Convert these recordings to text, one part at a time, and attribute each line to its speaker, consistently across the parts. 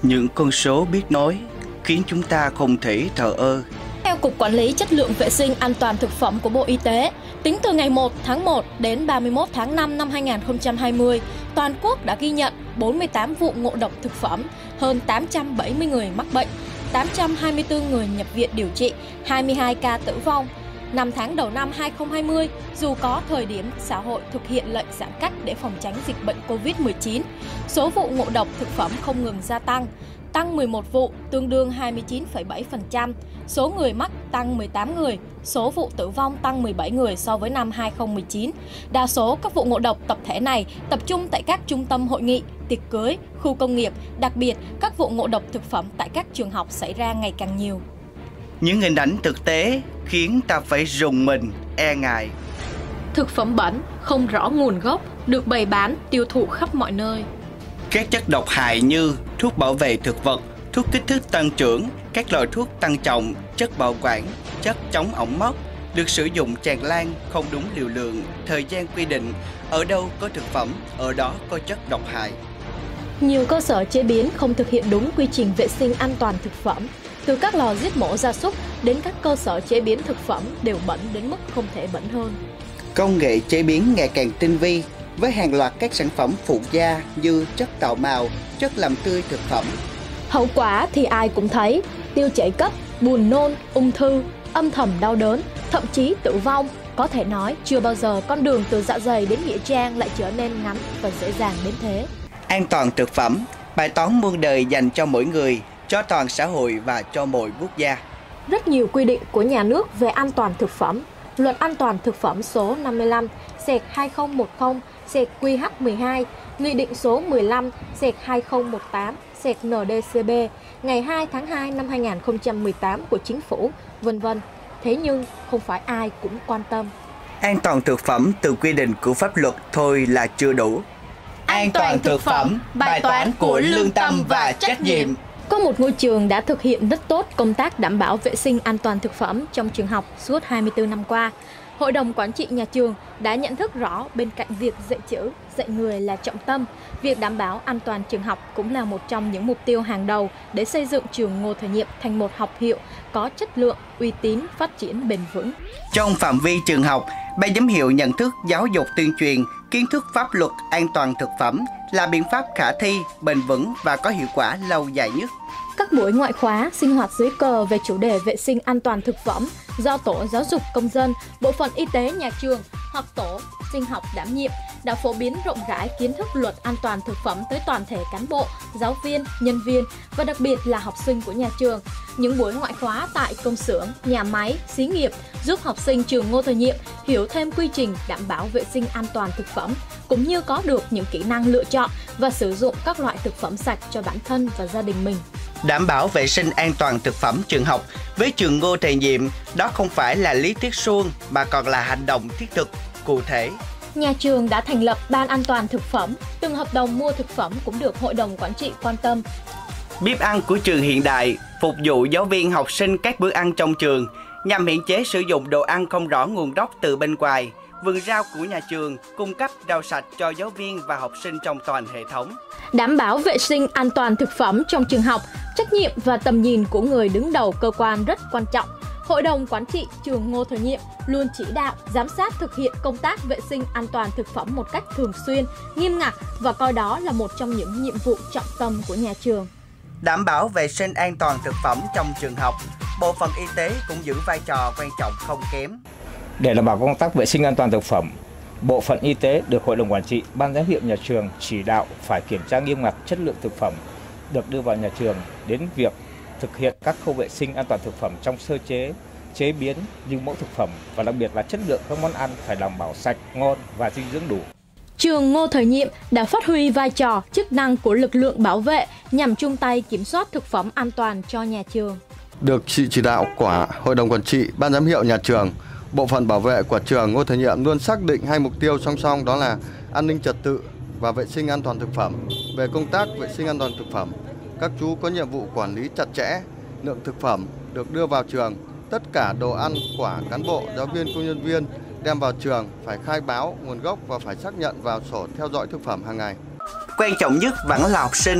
Speaker 1: Những con số biết nói khiến chúng ta không thể thờ ơ.
Speaker 2: Theo Cục Quản lý Chất lượng Vệ sinh An toàn Thực phẩm của Bộ Y tế, tính từ ngày 1 tháng 1 đến 31 tháng 5 năm 2020, toàn quốc đã ghi nhận 48 vụ ngộ độc thực phẩm, hơn 870 người mắc bệnh, 824 người nhập viện điều trị, 22 ca tử vong. 5 tháng đầu năm 2020, dù có thời điểm xã hội thực hiện lệnh giãn cách để phòng tránh dịch bệnh Covid-19, số vụ ngộ độc thực phẩm không ngừng gia tăng 11 vụ, tương đương 29,7%, số người mắc tăng 18 người, số vụ tử vong tăng 17 người so với năm 2019. Đa số các vụ ngộ độc tập thể này tập trung tại các trung tâm hội nghị, tiệc cưới, khu công nghiệp, đặc biệt các vụ ngộ độc thực phẩm tại các trường học xảy ra ngày càng nhiều.
Speaker 1: Những hình ảnh thực tế khiến ta phải rùng mình, e ngại.
Speaker 2: Thực phẩm bẩn, không rõ nguồn gốc, được bày bán, tiêu thụ khắp mọi nơi.
Speaker 1: Các chất độc hại như thuốc bảo vệ thực vật, thuốc kích thích tăng trưởng, các loại thuốc tăng trọng, chất bảo quản, chất chống ẩm mốc được sử dụng tràn lan không đúng liều lượng, thời gian quy định. Ở đâu có thực phẩm, ở đó có chất độc hại.
Speaker 2: Nhiều cơ sở chế biến không thực hiện đúng quy trình vệ sinh an toàn thực phẩm. Từ các lò giết mổ gia súc đến các cơ sở chế biến thực phẩm đều bẩn đến mức không thể bẩn hơn.
Speaker 1: Công nghệ chế biến ngày càng tinh vi với hàng loạt các sản phẩm phụ gia như chất tạo màu, chất làm tươi thực phẩm.
Speaker 2: Hậu quả thì ai cũng thấy, tiêu chảy cấp, buồn nôn, ung thư, âm thầm đau đớn, thậm chí tử vong. Có thể nói chưa bao giờ con đường từ dạ dày đến nghĩa trang lại trở nên ngắn và dễ dàng đến thế.
Speaker 1: An toàn thực phẩm, bài toán muôn đời dành cho mỗi người, cho toàn xã hội và cho mỗi quốc gia.
Speaker 2: Rất nhiều quy định của nhà nước về an toàn thực phẩm. Luật An toàn thực phẩm số 55/2010/QH12, Nghị định số 15/2018/NDCB ngày 2 tháng 2 năm 2018 của Chính phủ, vân vân. Thế nhưng không phải ai cũng quan tâm.
Speaker 1: An toàn thực phẩm từ quy định của pháp luật thôi là chưa đủ.
Speaker 2: An toàn thực phẩm, bài toán của lương tâm và trách nhiệm. Có một ngôi trường đã thực hiện rất tốt công tác đảm bảo vệ sinh an toàn thực phẩm trong trường học suốt 24 năm qua. Hội đồng quản trị nhà trường đã nhận thức rõ bên cạnh việc dạy chữ, dạy người là trọng tâm, việc đảm bảo an toàn trường học cũng là một trong những mục tiêu hàng đầu để xây dựng trường Ngô Thời Nhiệm thành một học hiệu có chất lượng, uy tín, phát triển bền vững.
Speaker 1: Trong phạm vi trường học, ban giám hiệu nhận thức giáo dục tuyên truyền kiến thức pháp luật an toàn thực phẩm là biện pháp khả thi, bền vững và có hiệu quả lâu dài nhất.
Speaker 2: Các buổi ngoại khóa, sinh hoạt dưới cờ về chủ đề vệ sinh an toàn thực phẩm do Tổ giáo dục công dân, Bộ phận Y tế nhà trường hoặc Tổ sinh học đảm nhiệm đã phổ biến rộng rãi kiến thức luật an toàn thực phẩm tới toàn thể cán bộ, giáo viên, nhân viên và đặc biệt là học sinh của nhà trường. Những buổi ngoại khóa tại công xưởng, nhà máy, xí nghiệp giúp học sinh trường Ngô Thời Nhiệm hiểu thêm quy trình đảm bảo vệ sinh an toàn thực phẩm, cũng như có được những kỹ năng lựa chọn và sử dụng các loại thực phẩm sạch cho bản thân và gia đình mình.
Speaker 1: Đảm bảo vệ sinh an toàn thực phẩm trường học với trường Ngô Thời Nhiệm, đó không phải là lý thuyết suông mà còn là hành động thiết thực, cụ thể.
Speaker 2: Nhà trường đã thành lập ban an toàn thực phẩm, từng hợp đồng mua thực phẩm cũng được hội đồng quản trị quan tâm.
Speaker 1: Bếp ăn của trường hiện đại phục vụ giáo viên học sinh các bữa ăn trong trường nhằm hạn chế sử dụng đồ ăn không rõ nguồn gốc từ bên ngoài. Vườn rau của nhà trường cung cấp rau sạch cho giáo viên và học sinh trong toàn hệ thống.
Speaker 2: Đảm bảo vệ sinh an toàn thực phẩm trong trường học, trách nhiệm và tầm nhìn của người đứng đầu cơ quan rất quan trọng. Hội đồng quản trị trường Ngô Thời Nhiệm luôn chỉ đạo, giám sát thực hiện công tác vệ sinh an toàn thực phẩm một cách thường xuyên, nghiêm ngặt và coi đó là một trong những nhiệm vụ trọng tâm của nhà trường.
Speaker 1: Đảm bảo vệ sinh an toàn thực phẩm trong trường học, Bộ phận Y tế cũng giữ vai trò quan trọng không kém.
Speaker 3: Để đảm bảo công tác vệ sinh an toàn thực phẩm, Bộ phận Y tế được Hội đồng Quản trị, Ban giám hiệu nhà trường chỉ đạo phải kiểm tra nghiêm ngặt chất lượng thực phẩm được đưa vào nhà trường, đến việc thực hiện các khâu vệ sinh an toàn thực phẩm trong sơ chế, chế biến như mẫu thực phẩm và đặc biệt là chất lượng các món ăn phải đảm bảo sạch, ngon và dinh dưỡng đủ.
Speaker 2: Trường Ngô Thời Nhiệm đã phát huy vai trò, chức năng của lực lượng bảo vệ nhằm chung tay kiểm soát thực phẩm an toàn cho nhà trường.
Speaker 4: Được sự chỉ đạo của Hội đồng Quản trị, Ban giám hiệu nhà trường, Bộ phận bảo vệ của trường Ngô Thời Nhiệm luôn xác định hai mục tiêu song song, đó là an ninh trật tự và vệ sinh an toàn thực phẩm. Về công tác vệ sinh an toàn thực phẩm, các chú có nhiệm vụ quản lý chặt chẽ lượng thực phẩm được đưa vào trường. Tất cả đồ ăn của cán bộ, giáo viên, công nhân viên đem vào trường phải khai báo nguồn gốc và phải xác nhận vào sổ theo dõi thực phẩm hàng ngày.
Speaker 1: Quan trọng nhất vẫn là học sinh,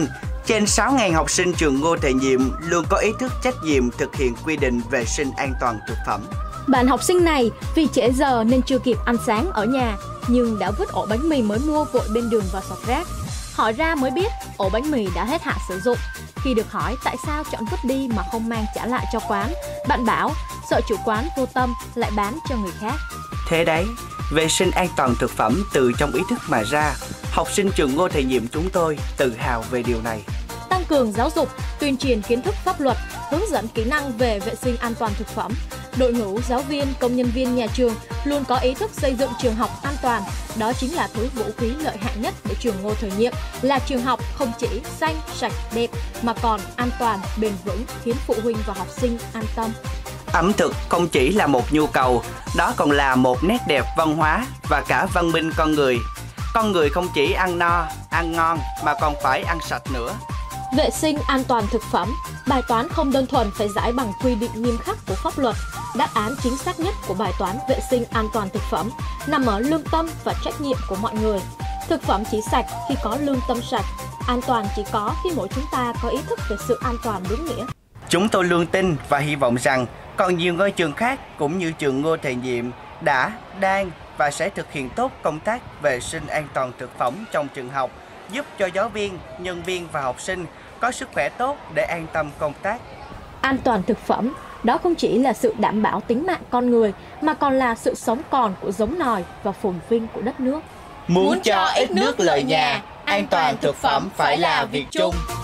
Speaker 1: Trên 6.000 học sinh trường Ngô Thời Nhiệm luôn có ý thức trách nhiệm thực hiện quy định vệ sinh an toàn thực phẩm.
Speaker 2: Bạn học sinh này vì trễ giờ nên chưa kịp ăn sáng ở nhà, nhưng đã vứt ổ bánh mì mới mua vội bên đường vào sọt rác. Hỏi ra mới biết ổ bánh mì đã hết hạn sử dụng. Khi được hỏi tại sao chọn vứt đi mà không mang trả lại cho quán, bạn bảo sợ chủ quán vô tâm lại bán cho người khác.
Speaker 1: Thế đấy, vệ sinh an toàn thực phẩm từ trong ý thức mà ra. Học sinh trường Ngô Thời Nhiệm chúng tôi tự hào về điều này.
Speaker 2: Tăng cường giáo dục, tuyên truyền kiến thức pháp luật, hướng dẫn kỹ năng về vệ sinh an toàn thực phẩm. Đội ngũ giáo viên, công nhân viên nhà trường luôn có ý thức xây dựng trường học an toàn. Đó chính là thứ vũ khí lợi hại nhất để trường Ngô Thời Nhiệm là trường học không chỉ xanh, sạch, đẹp mà còn an toàn, bền vững, khiến phụ huynh và học sinh an tâm.
Speaker 1: Ẩm thực không chỉ là một nhu cầu, đó còn là một nét đẹp văn hóa và cả văn minh con người. Con người không chỉ ăn no, ăn ngon mà còn phải ăn sạch nữa.
Speaker 2: Vệ sinh an toàn thực phẩm, bài toán không đơn thuần phải giải bằng quy định nghiêm khắc của pháp luật. Đáp án chính xác nhất của bài toán vệ sinh an toàn thực phẩm nằm ở lương tâm và trách nhiệm của mọi người. Thực phẩm chỉ sạch khi có lương tâm sạch, an toàn chỉ có khi mỗi chúng ta có ý thức về sự an toàn đúng nghĩa.
Speaker 1: Chúng tôi luôn tin và hy vọng rằng còn nhiều ngôi trường khác cũng như trường Ngô Thời Nhiệm đã, đang và sẽ thực hiện tốt công tác vệ sinh an toàn thực phẩm trong trường học, giúp cho giáo viên, nhân viên và học sinh có sức khỏe tốt để an tâm công tác.
Speaker 2: An toàn thực phẩm, đó không chỉ là sự đảm bảo tính mạng con người mà còn là sự sống còn của giống nòi và phồn vinh của đất nước.
Speaker 1: Muốn cho ít nước lợi nhà, an toàn thực phẩm phải là việc chung.